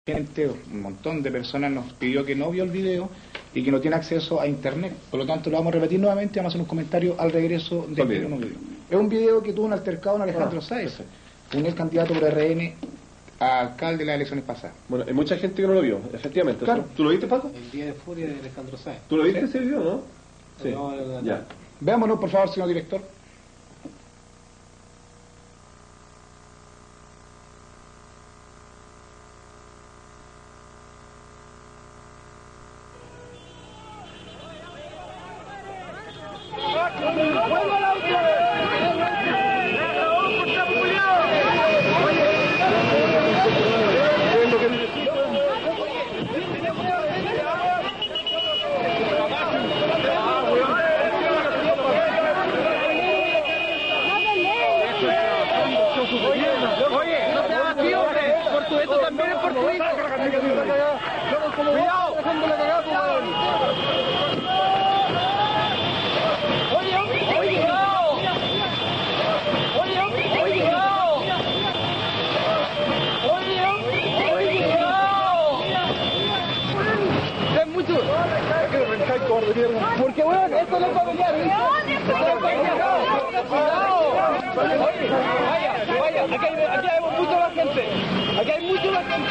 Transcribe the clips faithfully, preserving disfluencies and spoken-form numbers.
gente, un montón de personas nos pidió que no vio el video y que no tiene acceso a internet. Por lo tanto, lo vamos a repetir nuevamente y vamos a hacer un comentario al regreso de este video. Es un video que tuvo un altercado en Alejandro ah, Sáez, un ex candidato por R N a alcalde de las elecciones pasadas. Bueno, hay mucha gente que no lo vio, efectivamente. Claro. ¿Tú lo viste, Paco? El día de furia de Alejandro Sáez. ¿Tú lo viste ¿Sí? ese video, no? Sí. No, no, no, no. Ya. Veámonos, por favor, señor director. Oye, no te hagas tío, hombre. Portugués también es portugués. Cuidado. Oye, oye, cuidado. Oye, oye, cuidado. Oye, oye, cuidado. Es mucho. Porque bueno, esto no va a pelear. Cuidado. Oye, vaya, vaya, aquí hay, aquí hay mucho más gente. Aquí hay mucho más gente.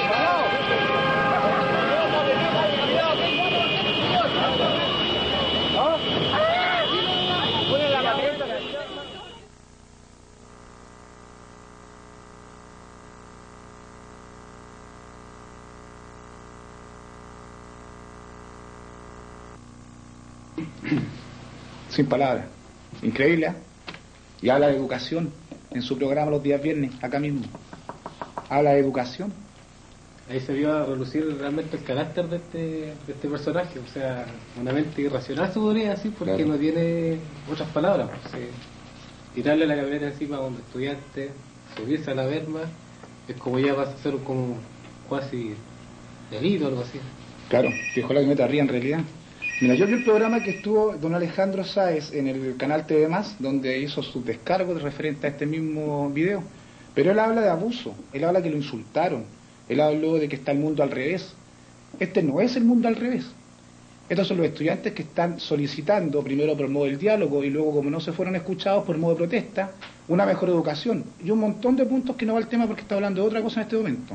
Sin palabras. Increíble, ¿eh? Y habla de educación en su programa los días viernes, acá mismo. Habla de educación. Ahí se vio a relucir realmente el carácter de este, de este personaje, o sea, una mente irracional se podría decir, porque claro. no tiene otras palabras. Pues, eh, tirarle la camioneta encima a un estudiante, subirse a la berma, es como ya vas a hacer como casi delito o algo así. Claro, dejó la camioneta arriba en realidad. Mira, yo vi el programa que estuvo don Alejandro Sáez en el canal T V Más, donde hizo sus descargos referente a este mismo video. Pero él habla de abuso, él habla que lo insultaron, él habló de que está el mundo al revés. Este no es el mundo al revés. Estos son los estudiantes que están solicitando, primero por modo del diálogo y luego, como no se fueron escuchados, por modo de protesta, una mejor educación. Y un montón de puntos que no va el tema porque está hablando de otra cosa en este momento.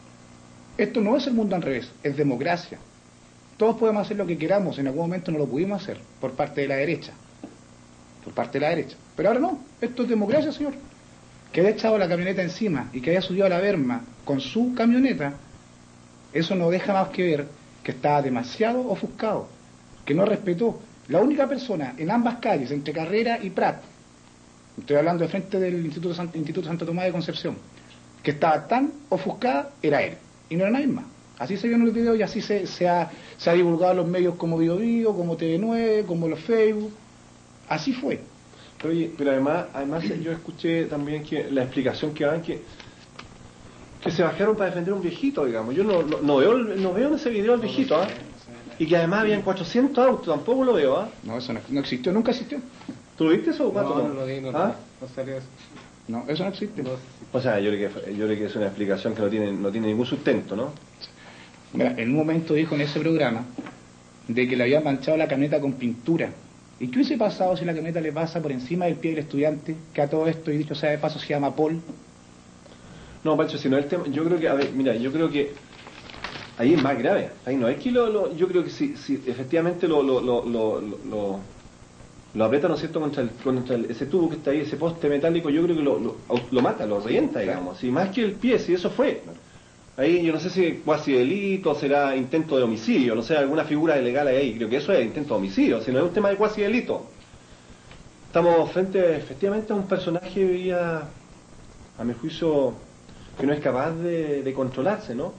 Esto no es el mundo al revés, es democracia. Todos podemos hacer lo que queramos, en algún momento no lo pudimos hacer, por parte de la derecha. Por parte de la derecha. Pero ahora no, esto es democracia, señor. Que haya echado la camioneta encima y que haya subido a la berma con su camioneta, eso no deja más que ver que estaba demasiado ofuscado, que no respetó. La única persona en ambas calles, entre Carrera y Prat, estoy hablando de frente del Instituto, San, Instituto Santo Tomás de Concepción, que estaba tan ofuscada, era él, y no era nadie más. Así se vio en el video y así se, se, ha, se ha divulgado en los medios como Bio Bio, como T V nueve, como los Facebook. Así fue. Pero, oye, pero además, además yo escuché también que la explicación que daban que que se bajaron para defender a un viejito, digamos. Yo no, no, no veo no veo en ese video al viejito, ¿ah? Y que además habían cuatrocientos autos, tampoco lo veo, ¿ah? No, eso no, no existió, nunca existió. ¿Tú lo viste eso, Pato? No, no lo vi, no, ¿Ah? no salió eso. No, eso no existe. No, O sea, yo creo que yo creo que es una explicación que no tiene no tiene ningún sustento, ¿no? Mira, en un momento dijo en ese programa de que le habían manchado la camioneta con pintura. ¿Y qué hubiese pasado si la camioneta le pasa por encima del pie del estudiante, que a todo esto, y dicho sea de paso, se llama Paul? No, Pancho, si no es el tema, yo creo que, a ver, mira, yo creo que ahí es más grave. Ahí no es que lo, lo yo creo que si, si efectivamente lo lo lo lo, lo, lo aprieta, ¿no es cierto?, contra, el, contra el, ese tubo que está ahí, ese poste metálico, yo creo que lo, lo, lo mata, lo revienta, digamos. Si más que el pie, si eso fue. Ahí yo no sé si cuasi delito, será intento de homicidio, no sé, alguna figura legal ahí, creo que eso es intento de homicidio, si no es un tema de cuasi delito. Estamos frente efectivamente a un personaje ya, a mi juicio, que no es capaz de, de controlarse, ¿no?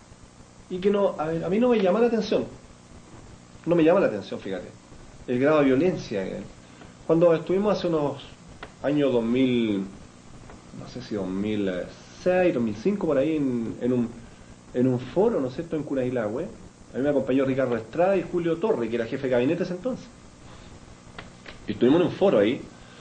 Y que no, a ver, a mí no me llama la atención, no me llama la atención, fíjate, el grado de violencia. Cuando estuvimos hace unos años dos mil, no sé si dos mil seis, dos mil cinco, por ahí en, en un en un foro, ¿no es cierto?, en Curailagüe, a mí me acompañó Ricardo Estrada y Julio Torre, que era jefe de gabinete ese entonces. Y estuvimos en un foro ahí,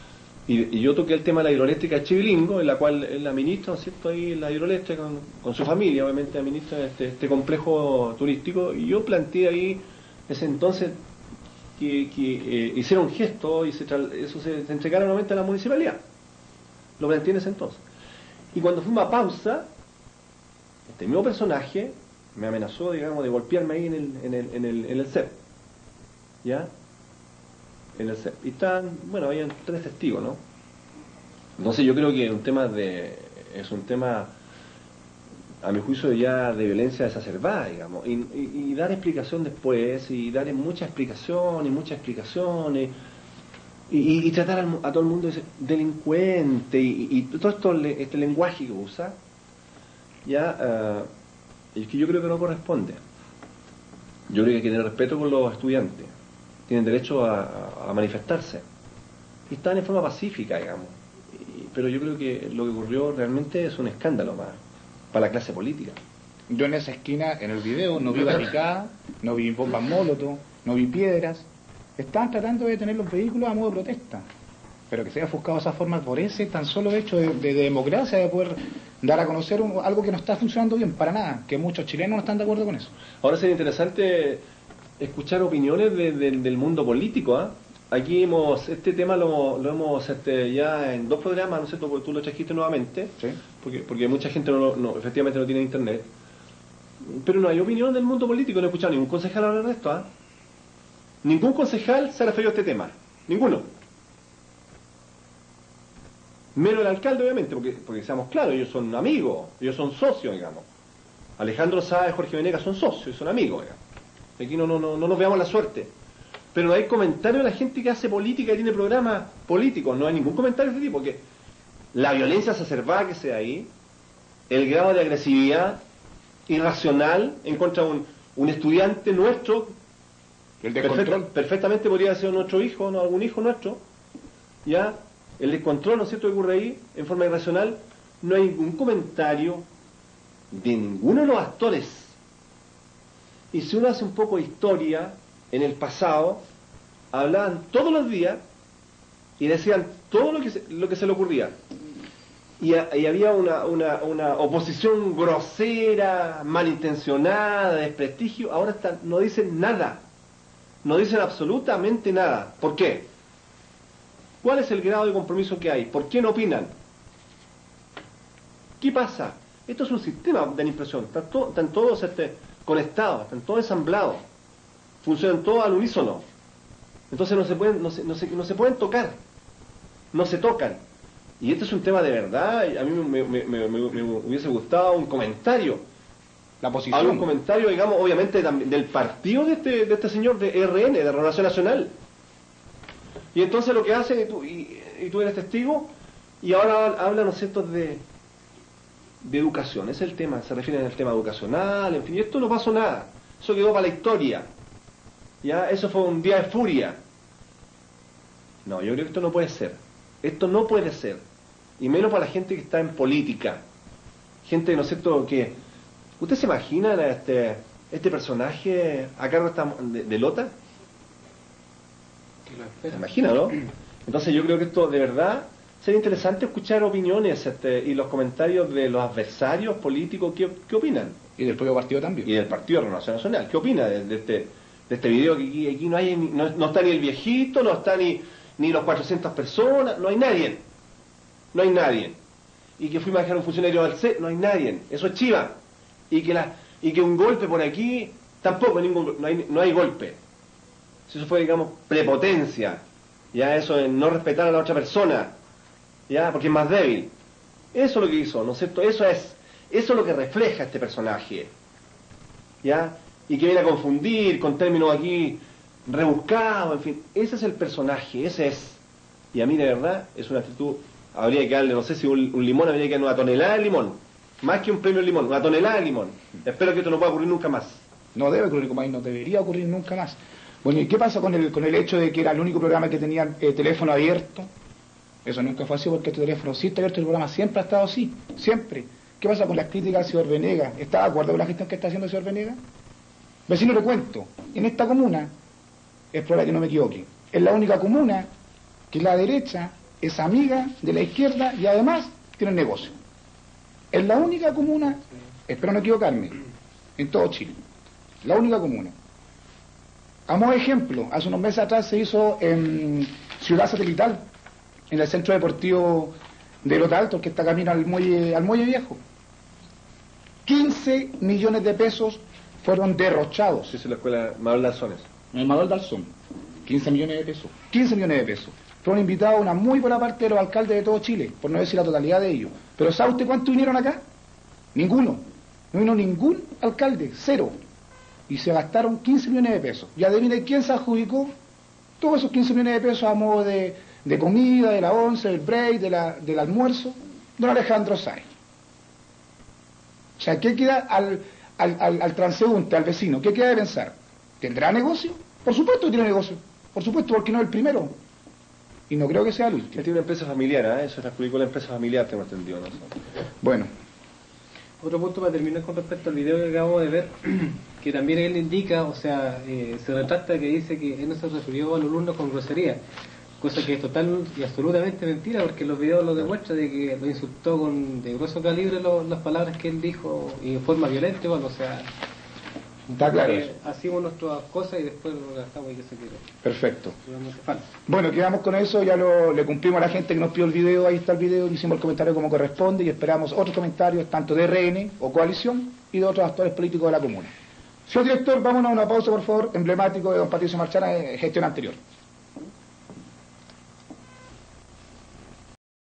Y, y yo toqué el tema de la hidroeléctrica de Chivilingo, en la cual él la ministra, ¿no es cierto?, ahí en la hidroeléctrica, con, con su familia, obviamente, administra este, este complejo turístico, y yo planteé ahí, ese entonces, que, que eh, hiciera un gesto, y se tra eso se, se entregara nuevamente a la municipalidad. Lo planteé en ese entonces. Y cuando fuimos a pausa, este mismo personaje me amenazó, digamos, de golpearme ahí en el, en el, en el, en el C E P. ¿Ya? En el C E P. Y estaban, bueno, habían tres testigos, ¿no? Entonces yo creo que un tema de, es un tema, a mi juicio, ya de violencia exacerbada, digamos, y, y, y dar explicación después, y dar mucha explicación, y muchas explicaciones, y, y, y tratar al, a todo el mundo de delincuente, y, y, y todo esto, este lenguaje que usa, ya, uh, es que yo creo que no corresponde. Yo creo que hay que tener respeto con los estudiantes. Tienen derecho a, a, a manifestarse. Y están en forma pacífica, digamos. Y, pero yo creo que lo que ocurrió realmente es un escándalo más para la clase política. Yo en esa esquina, en el video, no vi barricadas, no vi bombas molotov, no vi piedras. Estaban tratando de detener los vehículos a modo de protesta. Pero que se haya ofuscado de esa forma por ese tan solo hecho de, de, de democracia, de poder dar a conocer un, algo que no está funcionando bien, para nada, que muchos chilenos no están de acuerdo con eso. Ahora sería interesante escuchar opiniones de, de, del mundo político. ¿eh? Aquí hemos, este tema lo, lo hemos este, ya en dos programas, ¿no es cierto? Porque tú lo trajiste nuevamente, ¿Sí? porque, porque mucha gente no, no, efectivamente no tiene internet. Pero no hay opinión del mundo político, no he escuchado ningún concejal hablar de esto. ¿eh? Ningún concejal se ha referido a este tema, ninguno. Menos el alcalde, obviamente, porque, porque seamos claros, ellos son amigos, ellos son socios, digamos. Alejandro Sáez, Jorge Venegas son socios, son amigos, digamos. Aquí no, no, no, no nos veamos la suerte. Pero no hay comentario de la gente que hace política y tiene programas políticos, no hay ningún comentario de este tipo, porque la violencia exacerbada que sea ahí, el grado de agresividad irracional en contra de un, un estudiante nuestro, el descontrol. Perfecta, perfectamente podría ser nuestro hijo, no algún hijo nuestro, ya. El descontrol, ¿no es cierto?, que ocurre ahí, en forma irracional, no hay ningún comentario de ninguno de los actores. Y si uno hace un poco de historia, en el pasado, hablaban todos los días y decían todo lo que se, lo que se le ocurría. Y, a, y había una, una, una oposición grosera, malintencionada, de desprestigio. Ahora están, no dicen nada, no dicen absolutamente nada. ¿Por qué? ¿Cuál es el grado de compromiso que hay? ¿Por qué no opinan? ¿Qué pasa? Esto es un sistema de la impresión. Están, to están todos este, conectados, están todos ensamblados. Funcionan todos al unísono. Entonces no se pueden, no se, no se, no se pueden tocar. No se tocan. Y este es un tema de verdad. A mí me, me, me, me, me hubiese gustado un comentario. La posición. Algún comentario, digamos, obviamente del partido de este, de este señor de R N, de Renovación Nacional. Y entonces lo que hacen, y tú, y, y tú eres testigo, y ahora hablan, ¿no es cierto?, de, de educación. Ese es el tema, se refieren al tema educacional, en fin, y esto no pasó nada. Eso quedó para la historia. ¿Ya? Eso fue un día de furia. No, yo creo que esto no puede ser. Esto no puede ser. Y menos para la gente que está en política. Gente, ¿no es cierto?, que... ¿Usted se imagina a este, este personaje a cargo de, de Lota? ¿Se imagina, no? Entonces yo creo que esto de verdad sería interesante escuchar opiniones este, y los comentarios de los adversarios políticos. ¿Qué, qué opinan? Y del propio partido también. Y del Partido de Renovación Nacional. ¿Qué opina de, de, este, de este video? Que aquí, aquí no hay no, no está ni el viejito, no está ni, ni los cuatrocientas personas, no hay nadie. No hay nadie. Y que fuimos a dejar un funcionario al C, no hay nadie. Eso es chiva. Y que, la, y que un golpe por aquí, tampoco, ningún, no, hay, no hay golpe. Si eso fue, digamos, prepotencia, ya eso es no respetar a la otra persona, ya, porque es más débil. Eso es lo que hizo, ¿no es cierto? Eso es, eso es lo que refleja este personaje, ya, y que viene a confundir con términos aquí rebuscados, en fin, ese es el personaje, ese es. Y a mí de verdad es una actitud, habría que darle, no sé si un, un limón, habría que darle una tonelada de limón, más que un premio de limón, una tonelada de limón. Espero que esto no pueda ocurrir nunca más. No debe ocurrir, como ahí no debería ocurrir nunca más. Bueno, ¿y qué pasa con el, con el hecho de que era el único programa que tenía eh, teléfono abierto? Eso nunca fue así, porque este teléfono sí está abierto, el programa siempre ha estado así, siempre. ¿Qué pasa con las críticas al señor Venegas? ¿Está de acuerdo con la gestión que está haciendo el señor Venegas? Vecino, le cuento, en esta comuna, es probable que no me equivoque, es la única comuna que la derecha es amiga de la izquierda y además tiene negocio. Es la única comuna, espero no equivocarme, en todo Chile. La única comuna. A modo de ejemplo, hace unos meses atrás se hizo en Ciudad Satelital, en el centro deportivo de Los Altos, que está camino al muelle, al muelle viejo. quince millones de pesos fueron derrochados. Sí, es la escuela Manuel Dalzones. El Manuel Dalzón. quince millones de pesos. quince millones de pesos. Fueron invitados una muy buena parte de los alcaldes de todo Chile, por no decir la totalidad de ellos. Pero ¿sabe usted cuánto vinieron acá? Ninguno. No vino ningún alcalde, cero. Y se gastaron quince millones de pesos. Y adivine quién se adjudicó todos esos quince millones de pesos a modo de, de comida, de la once, del break, de la, del almuerzo. Don Alejandro Sáez. O sea, ¿qué queda al, al, al, al transeúnte, al vecino? ¿Qué queda de pensar? ¿Tendrá negocio? Por supuesto que tiene negocio. Por supuesto, porque no es el primero. Y no creo que sea el último. Él tiene una empresa familiar, ¿eh? Eso se adjudicó la empresa familiar, tengo entendido, ¿no? Bueno. Otro punto para terminar con respecto al video que acabamos de ver, que también él indica, o sea, eh, se retracta que dice que él no se refirió a los alumnos con grosería, cosa que es total y absolutamente mentira, porque los videos lo demuestran de que lo insultó con de grueso calibre lo, las palabras que él dijo y de forma violenta, bueno, o sea, Está claro que eso. hacemos nuestras cosas y después lo gastamos y que se quede. Perfecto. Totalmente falso. Bueno, quedamos con eso, ya lo, le cumplimos a la gente que nos pidió el video, ahí está el video, le hicimos el comentario como corresponde y esperamos otros comentarios, tanto de R N o coalición y de otros actores políticos de la comuna. Señor director, vámonos a una pausa, por favor, emblemático de don Patricio Marchana, eh, gestión anterior.